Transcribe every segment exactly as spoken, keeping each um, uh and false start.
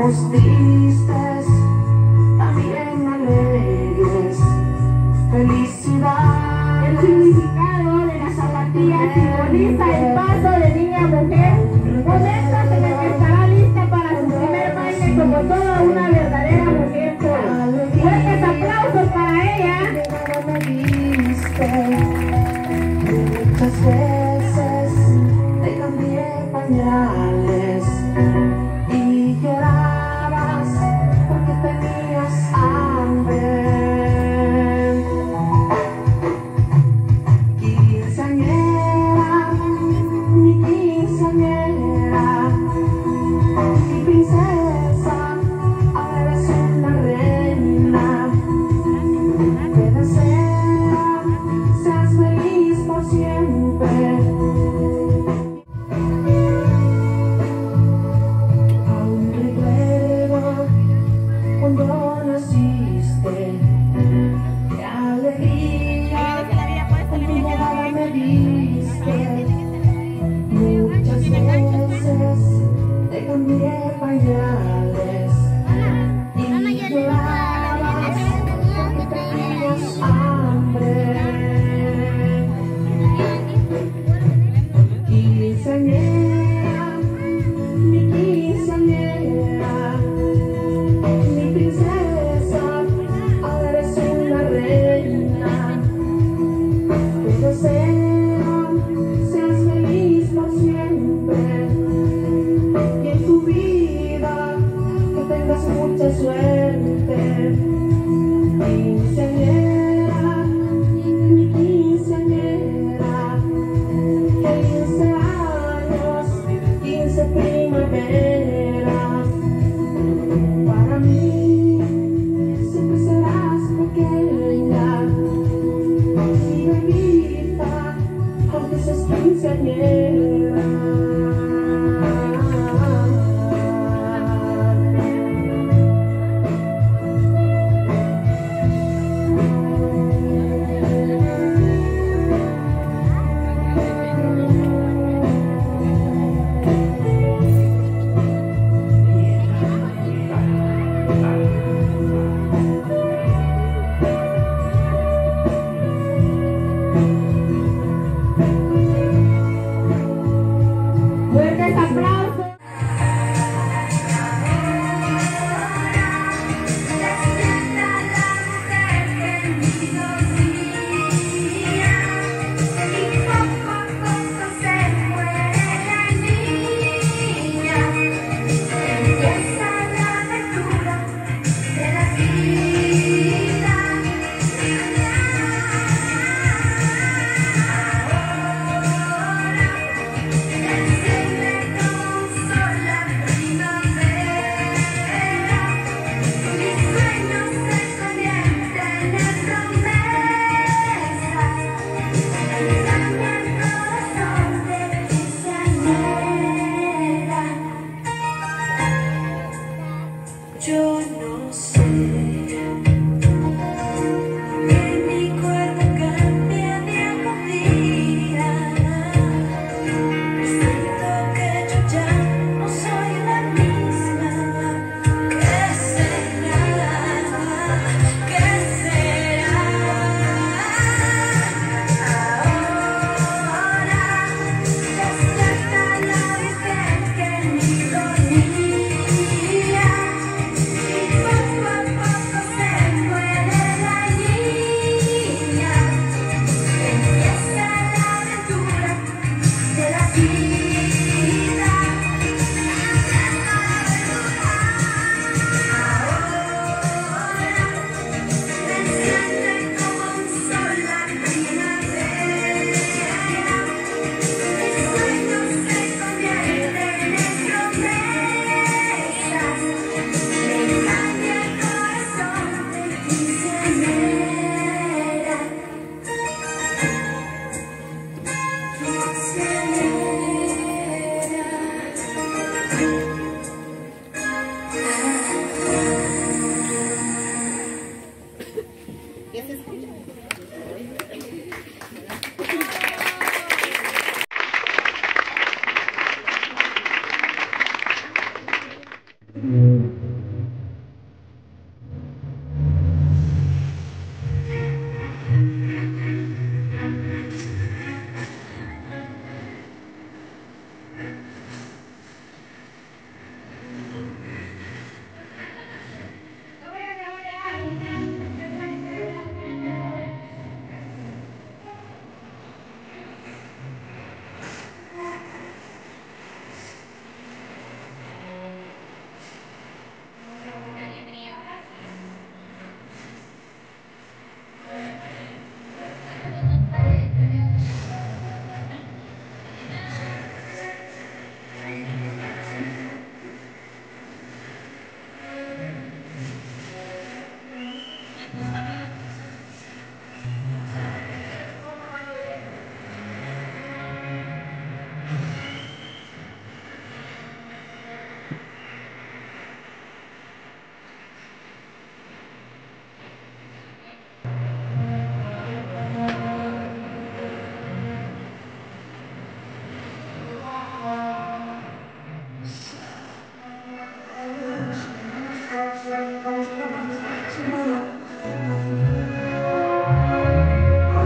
ojos tristes, también alegres. Felicidad. El significado de la zapatilla simboliza el paso de niña a mujer, momentos en el que estará lista para su primer baile como toda una verdadera mujer joven. Fuertes aplausos para ella. Me diste muchas veces, te cambié pañales y llorabas porque tenías hambre. Quinceañera, mi quinceañera, mi princesa, ahora eres una reina. Te deseo seas feliz por siempre. Aún recuerdo cuando naciste, qué alegría con tu llegada me diste. Muchas veces te cambié pañales y llorabas porque tenías hambre. Quinceañera, mi quinceañera, mi princesa, ahora eres una reina. Te deseo seas feliz por siempre y en tu vida que tengas mucha suerte. Quinceañera, mi quinceañera, quince años, quince primaveras. Para mí siempre serás pequeña y bebita, aunque seas quinceañera. Fuertes aplausos. Yo no sé que mi cuerpo cambia día con día. Siento que yo ya no soy la misma. ¿Qué será? ¿Qué será? Ahora despierta la virgen que en mí dormía. Poco a poco se muere la niña, empieza la aventura de la vida. Ahora me enciende como un sol la primavera. Mis sueños se convierten en promesas. Me cambia el corazón de quinceañera. Mm.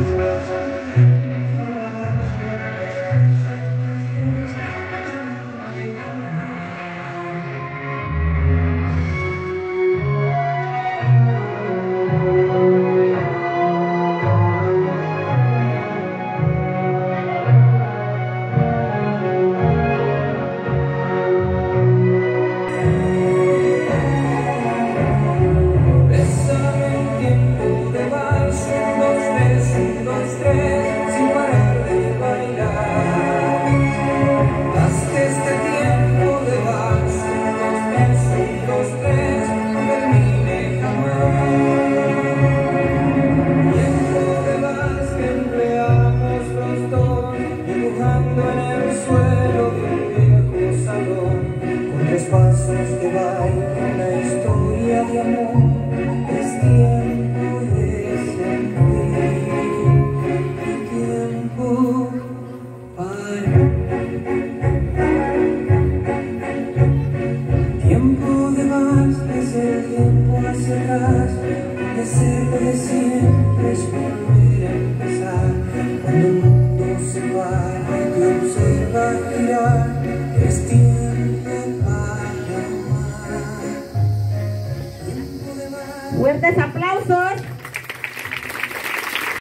Fuertes aplausos.